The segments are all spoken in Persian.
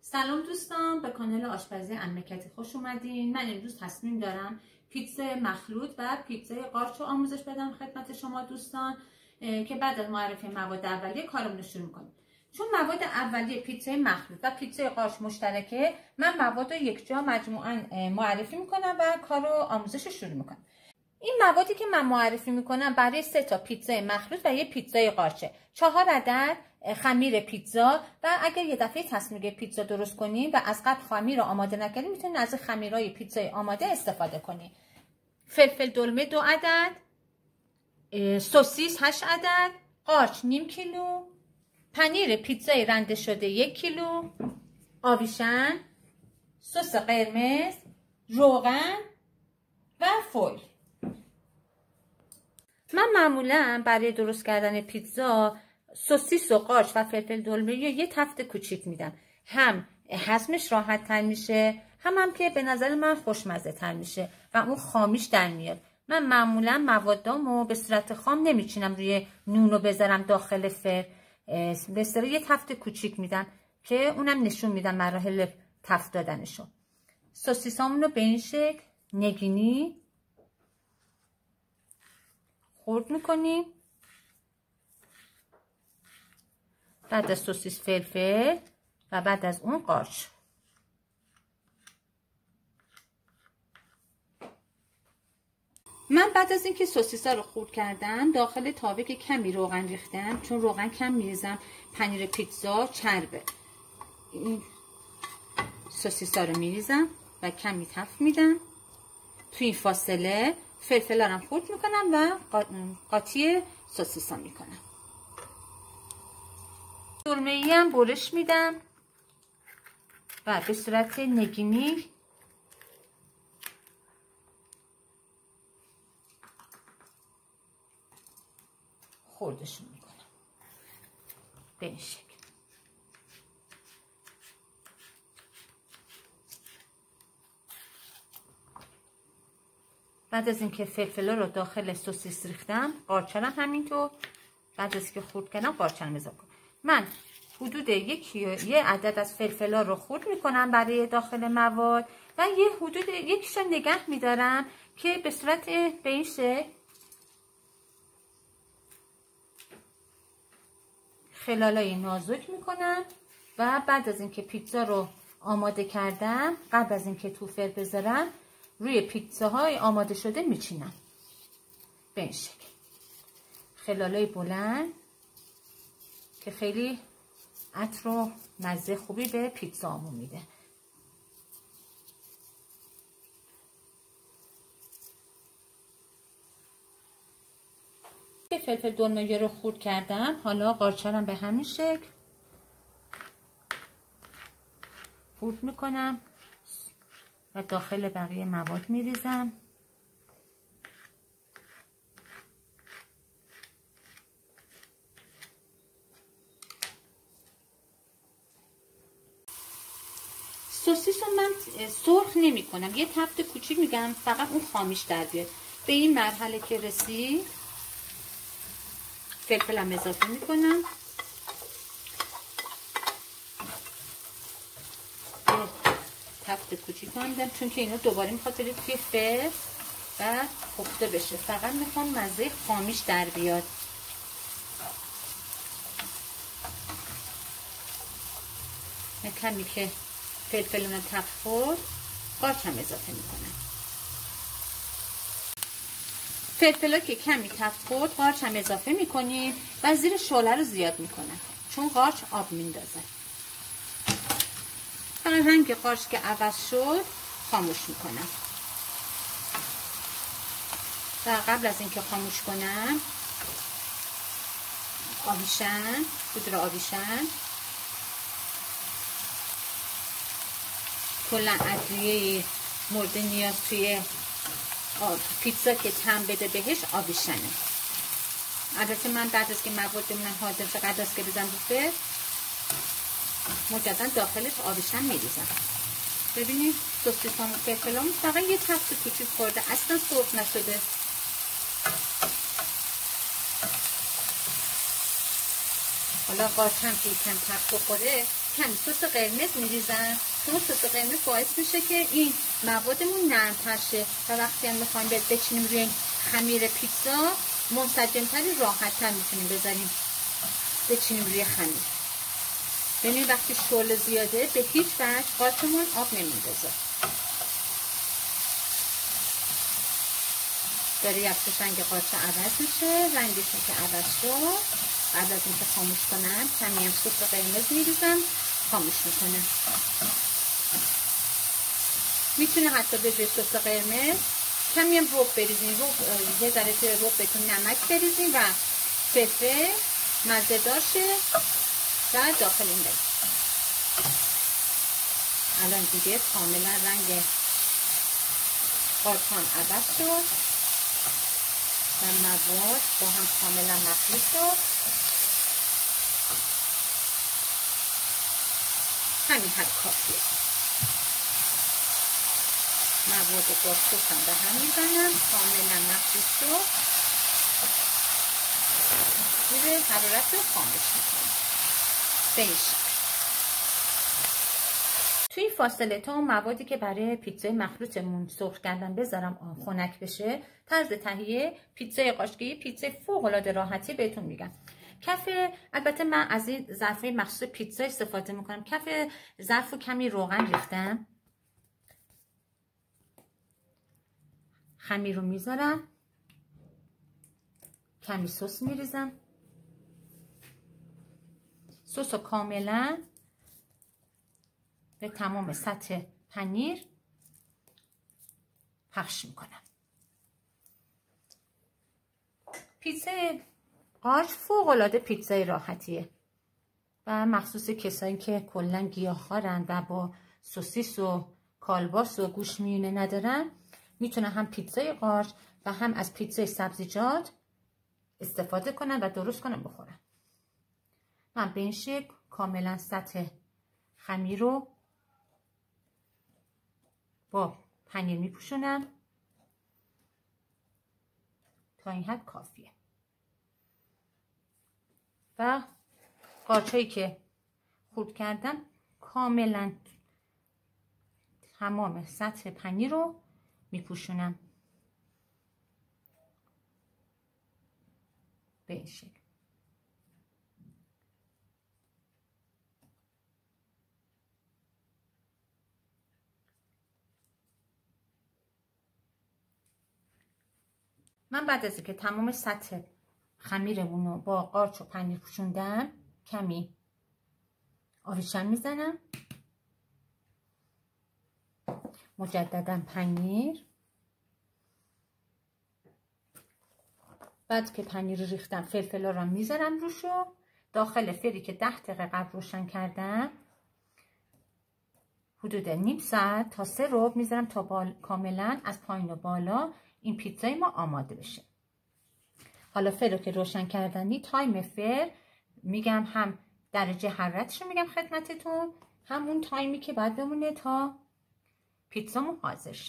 سلام دوستان، به کانال آشپزی عمه کتی خوش اومدین. من امروز تصمیم دارم پیتزای مخلوط و پیتزای قارچ رو آموزش بدم خدمت شما دوستان که بعد از معرفی مواد اولیه کارمون رو شروع کنیم. چون مواد اولیه پیتزای مخلوط و پیتزای قارچ مشترکه، من مواد رو یک جا مجموعاً معرفی میکنم و کار رو آموزش رو شروع میکنم. این موادی که من معرفی میکنم برای 3 تا پیتزای مخلوط و 1 پیتزای قارچه. 4 عدد خمیر پیتزا و اگر یه دفعه تصمیم گرفتید پیتزا درست کنیم و از قبل خمیر رو آماده نکردید، میتونید از خمیرهای پیتزای آماده استفاده کنید. فلفل دلمه 2 عدد، سوسیس 8 عدد، قارچ نیم کیلو، پنیر پیتزای رنده شده 1 کیلو، آویشن، سس قرمز، روغن و فویل. من معمولا برای درست کردن پیتزا سوسیس و قارچ و فلفل دلمه یه تفت کوچیک میدم. هم هضمش راحت تر میشه، هم که به نظر من خوشمزه تر میشه و اون خامیش در میاد. من معمولا موادامو به صورت خام نمیچینم روی نون رو بذارم داخل فر، به اصطلاح یه تفت کوچیک میدم که اونم نشون میدم مراحل تفت دادنشو. سوسیسامون رو به این شکل نگینی خرد میکنیم. بعد از سوسیس فلفل و بعد از اون قارچ. من بعد از اینکه سوسیسا رو خرد کردم داخل تاوه که کمی روغن ریختم، چون روغن کم میریزم پنیر پیتزا چربه. این سوسیسا رو میریزم و کمی تفت میدم. توی این فاصله فلفلا رو خرد میکنم و قاطی سوسیسا میکنم. دلمه‌ای هم برش میدم و به صورت نگینی خردشون میکنم به این شکل. بعد از اینکه فلفلا رو داخل سوسیس ریختم، قارچ هم همینطور. بعد از که خرد کردم قارچ هم اضافه کنم. من حدود یه عدد از فلفلا رو خرد میکنم برای داخل مواد و یه حدود یکیشو نگه میدارم که به صورت به این شکل خلالای نازک میکنم و بعد از اینکه پیتزا رو آماده کردم، قبل از اینکه تو فر بذارم، روی پیتزاهای آماده شده میچینم به این شکل. خلالای بلند که خیلی عطر و مزه خوبی به پیتزامون میده. که فلفل دلمه رو خرد کردم، حالا قارچرم به همین شکل خرد میکنم و داخل بقیه مواد میریزم. سوسیس رو من سرخ نمی کنم، یه تفت کوچیک میگم فقط اون خامیش در بیاد. به این مرحله که رسید فلفلم اضافه میکنم. یه تفت کوچیک هم میدم چون که اینو دوباره میخواد بره توی فر و پخته بشه. فقط میخوام مزه خامیش در بیاد. کمی که فلفلون تفت خورد، قارچ هم اضافه میکنم. فلفلا که کمی تفت خورد، قارچ هم اضافه میکنیم و زیر شعله رو زیاد میکنم چون قارچ آب میندازه. فقط رنگ قارچ که عوض شد خاموش میکنم و قبل از اینکه خاموش کنم آویشن، پودر آویشن، کلا ادویه مورد نیاز توی پیتزا که طعم بده بهش آویشنه. البته من بعد از که مواد من حاضر شه، قبل از که بزنم رو فر، مجددا داخلش آویشن میریزم. ببینید سوسیسام و فلفلام فقط یه تفت کوچیک خورده، اصلا سرخ نشده. حالا قارچ هم که یکم تفت بخوره کمی سس قرمز میریزم، چون سس قرمز باعث میشه که این موادمون نرم‌تر شه و وقتی هم میخوایم بچینیم روی خمیر پیتزا منسجم‌تر، راحت‌تر میتونیم بذاریم بچینیم روی خمیر. ببینید وقتی شعله زیاده به هیچ وجه قارچمون آب نمیندازه. داره یکسش رنگ قارچ عوض میشه، رنگش که عوض شد بعد از اینکه خاموش کنم کمی هم سس قرمز میریزم خاموش میکنم. میتونه حتی به جای سس قرمز کمی هم رب بریزین، یه ذره توی رب بهتون نمک بریزین و فلفل مزه داره و داخل این برید. الان دیگه کاملا رنگ قارچان عوض شد و مواد با هم کاملا مخلوط شد. همین حد کافیه. مواد با سس هم به هم میزنم، کاملا مخلوط شد. زیر حرارت رو خاموش میکنم. بهش توی فاصله تا اون موادی که برای پیتزای مخلوطمون سرخ کردم بذارم خنک بشه، طرز تهیه پیتزای قاشقی پیتزای فوق العاده راحتی بهتون میگم. کف، البته من از این ظرفای مخصوص پیتزا استفاده میکنم. کف ظرفو کمی روغن ریختم، خمیر رو میذارم، کمی سس میریزم، سس رو کاملا به تمام سطح پنیر پخش میکنم. پیتزای قارچ فوق العاده پیتزای راحتیه و مخصوص کسایی که کلا گیاهخوارن و با سوسیس و کالباس و گوش میونه ندارن میتونن هم پیتزای قارچ و هم از پیتزای سبزیجات استفاده کنن و درست کنن بخورن. من به این شکل کاملا سطح خمیر رو با پنیر میپوشونم تا این حد کافیه و قارچایی که خورد کردم کاملا تمام سطح پنیر رو میپوشونم به این شکل. من بعد از اینکه تمام سطح خمیرمون رو با قارچ و پنیر پوشوندم کمی آویشن میزنم، مجددا پنیر. بعد که پنیر رو ریختم فلفل رو میذارم روشو، داخل فری که 10 دقیقه قبل روشن کردم حدود نیم ساعت تا 3 ربع میذارم تا کاملا از پایین و بالا این پیتزای ما آماده بشه. حالا فر رو که روشن کردنی تایم فر میگم، هم درجه حرارتش رو میگم خدمتتون، همون تایمی که باید بمونه تا پیتزامون حاضر شه.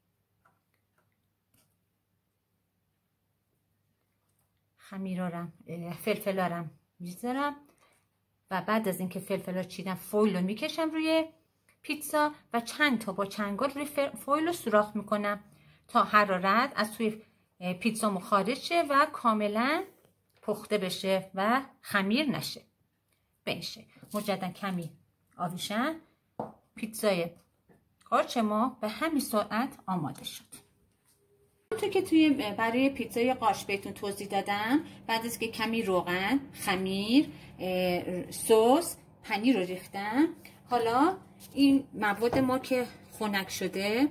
فلفلارم میذارم و بعد از اینکه فلفلا چیدم فویل رو میکشم روی پیتزا و چند تا با چنگال روی فویل رو سوراخ میکنم تا حرارت از توی پیتزامو خارج شه و کاملا پخته بشه و خمیر نشه. به این شکل مجددا کمی آویشن، پیتزای قارچ ما به همین سرعت آماده شد. همونطور که برای پیتزای قارچ بهتون توضیح دادم، بعد از که کمی روغن، خمیر، سس، پنیر رو ریختم، حالا این مواد ما که خنک شده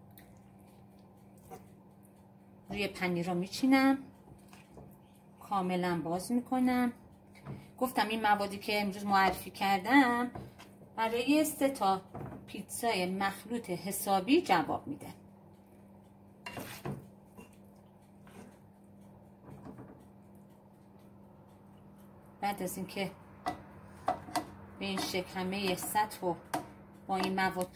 روی پنیر رو میچینم، کاملا باز میکنم. گفتم این موادی که امروز معرفی کردم برای 3 تا پیتزای مخلوط حسابی جواب میده. بعد از اینکه به این شکل همه سطح رو با این مواد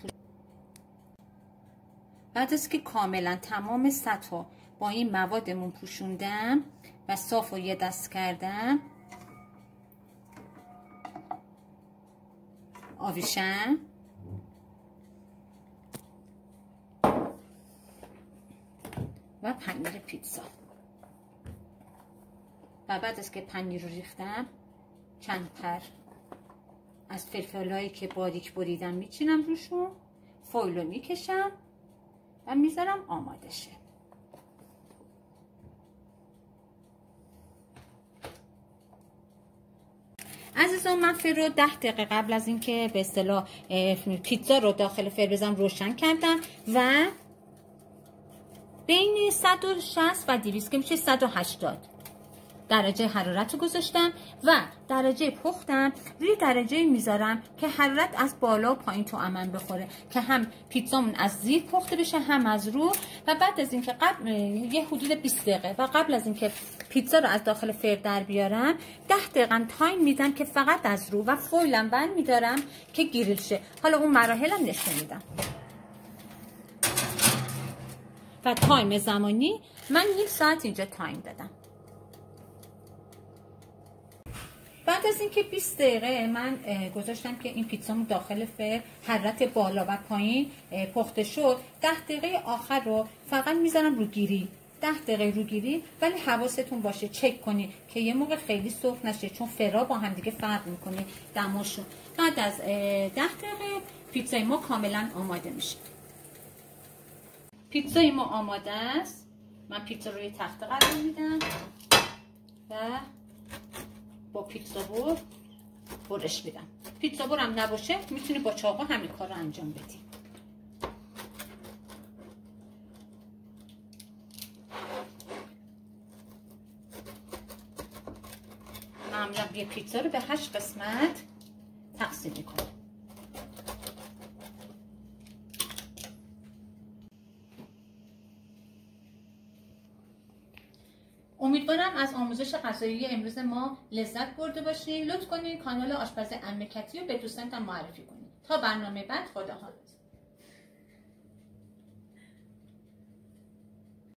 بعد از که کاملا تمام سطح رو با این موادمون پوشوندم و صاف و یه دست کردم، آویشن و پنیر پیتزا. و بعد از که پنیر رو ریختم چند پر از فلفلایی که باریک بریدم میچینم روشون، فویل رو میکشم و میذارم آماده شه. عزیزان من فر رو 10 دقیقه قبل از اینکه به اصطلاح پیتزا رو داخل فر بزنم روشن کردم و بین 160 و 200 که میشه 180 درجه حرارت رو گذاشتم و درجه پختم روی درجه میذارم که حرارت از بالا و پایین تو من بخوره که هم پیتزامون از زیر پخته بشه هم از رو. و بعد از اینکه یه حدود 20 دقیقه و قبل از اینکه پیتزا رو از داخل فر در بیارم 10 دقیقه تایم میدم که فقط از رو و فویلم برمیدارم که گریل شه. حالا اون مراحلم نشون میدم. و تایم زمانی من 1 ساعت اینجا تایم دادم. بعد از اینکه 20 دقیقه من گذاشتم که این پیتزامون داخل فر حرارت بالا و پایین پخته شد، 10 دقیقه آخر رو فقط میذارم رو گریل. 10 دقیقه رو گریل، ولی حواستون باشه چک کنید که یه موقع خیلی سرخ نشه چون فرا با هم دیگه فرق میکنه دماشون. بعد از 10 دقیقه پیتزای ما کاملا آماده میشه. پیتزای ما آماده است. من پیتزا روی تخته قرار میدم و با پیتزا بر برش میدم. پیتزا بر هم نباشه میتونی با چاقو همین کار رو انجام بدی. معمولا یه پیتزا رو به 8 قسمت تقسیم میکنم. امیدوارم از آموزش غذایی امروز ما لذت برده باشید. لطف کنید کانال آشپزی عمه کتی رو به دوستانتون معرفی کنید. تا برنامه بعد، خدا حافظ.